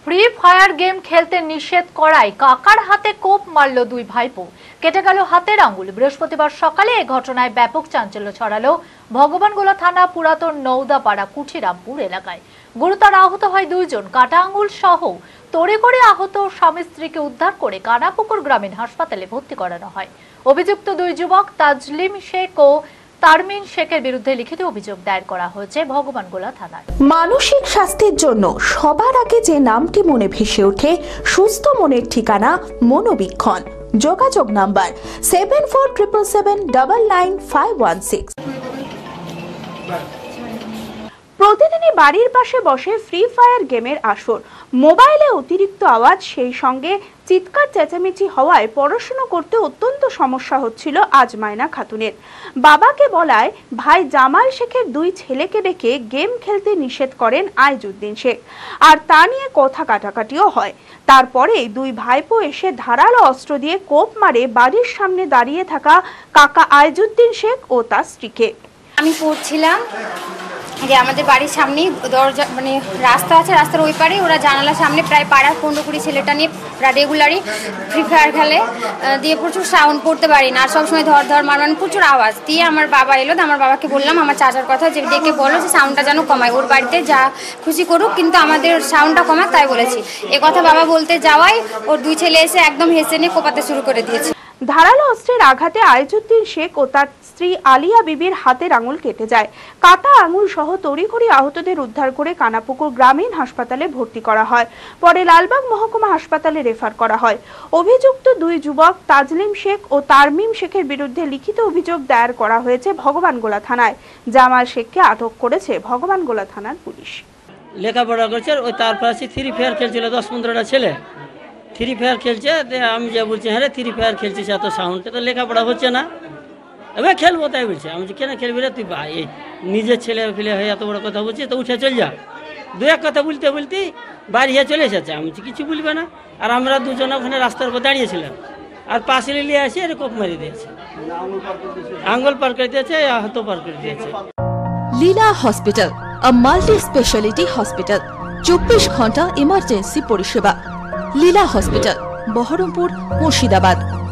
Free fire game খেলতে নিষেধ করায় কাকার হাতে কোপ মারল দুই ভাইপো, কেটে গেল হাতের আঙ্গুল। বৃহস্পতিবার সকালে এই ঘটনায় ব্যাপক চাঞ্চল্য ছড়ালো ভগবানগোলা থানা পুরাতন নৌদাপাড়া কুঠিরামপুর এলাকায়। গুরুতর আহত হয় দুইজন। কাটা আঙ্গুল সহ তড়িঘড়ি আহত স্বামী স্ত্রীকে উদ্ধার করে কানাপুকুর গ্রামীণ হাসপাতালে ভর্তি করানো হয়। অভিযুক্ত দুই যুবক তাজলিম শেখ ও তারমিন শেখের বিরুদ্ধে লিখিত অভিযোগ দায়ের করা হয়েছে ভগবানগোলা থানায়। মানসিক স্বাস্থ্যের জন্য সবার আগে যে নামটি মনে ভেসে ওঠে, সুস্থ মনের ঠিকানা মনোবীক্ষণ। যোগাযোগ নাম্বার 7477799516। প্রতিদিনই বাড়ির পাশে বসে ফ্রি ফায়ার গেমের আসর। মোবাইলে অতিরিক্ত আওয়াজ, সেই সঙ্গে চিৎকার চেঁচামেচি হওয়ায় পড়াশোনা করতে অত্যন্ত সমস্যা হচ্ছিল আজমাইনা খাতুনের। বাবাকে বলায় ভাই জামাল শেখের দুই ছেলেকে ডেকে গেম খেলতে নিষেধ করেন আইজুদ্দিন শেখ, আর তা নিয়ে কথা কাটাকাটিও হয়। তারপরে দুই ভাইপো এসে ধারালো অস্ত্র দিয়ে কোপ মারে বাড়ির সামনে দাঁড়িয়ে থাকা কাকা আইজুদ্দিন শেখ ও তার স্ত্রীকে। আমি পড়ছিলাম যে আমাদের বাড়ির সামনেই দরজা মানে রাস্তা আছে, রাস্তার ওই পারে ওরা জানালার সামনে প্রায় পাড়ার 15-20 ছেলেটা নিয়ে রেগুলারই ফ্রি ফায়ার খেলে, দিয়ে প্রচুর সাউন্ড পড়তে পারি না, আর সবসময় ধর ধর মার মানে প্রচুর আওয়াজ দিয়ে আমার বাবা এলো। আমার বাবাকে বললাম আমার চাচার কথা, যে ডেকে বলো যে সাউন্ডটা যেন কমায়, ওর বাড়িতে যা খুশি করুক কিন্তু আমাদের সাউন্ডটা কমাক, তাই বলেছি। এ কথা বাবা বলতে যাওয়ায় ওর দুই ছেলে এসে একদম হেসে নিয়ে কোপাতে শুরু করে দিয়েছে। ধারালো অস্ত্রের আঘাতে আইজুদ্দিন শেখ ও তার স্ত্রী আলিয়া বিবির হাতের আঙুল কেটে যায়। কাটা আঙুল সহ তড়িঘড়ি আহতদের উদ্ধার করে কানাপুকুর গ্রামীণ হাসপাতালে ভর্তি করা হয়। পরে লালবাগ মহকুমা হাসপাতালে রেফার করা হয়। অভিযুক্ত দুই যুবক তাজলিম শেখ ও তারমিম শেখের বিরুদ্ধে লিখিত অভিযোগ দায়ের করা হয়েছে ভগবানগোলা থানায়। জামাল শেখকে আটক করেছে ভগবানগোলা থানার পুলিশ। লেখাপড়া করছে, ওই তার পাশে ফ্রি ফায়ার খেলছিল 10-15টা ছেলে। ফ্রি ফায়ার খেলছে, আমি যা বলছি হ্যাঁ রে ফ্রি ফায়ার খেলছিস এত সাউন্ডে, তো লেখাপড়া হচ্ছে না, এবার খেলবো তাই বলছে। আমি কেন খেলবি রে তুই, এই নিজের ছেলে ফেলে হয়ে এত বড় কথা বলছিস, তো উঠে চল যা। দু এক কথা বলতে বলতেই বাড়ি চলে এসেছে। আমি কিছু বলবে না, আর আমরা দুজন ওখানে রাস্তার উপর দাঁড়িয়েছিলাম, আর পাশে নিয়ে আসে এর কোপ মারি দিয়েছে, আঙ্গুল পার করে দিয়েছে, হাতও পার করে দিয়েছে। লীলা হসপিটাল, a multi-speciality hospital, 24 ঘন্টা ইমার্জেন্সি পরিষেবা। লীলা হসপিটাল, বহরমপুর, মুর্শিদাবাদ।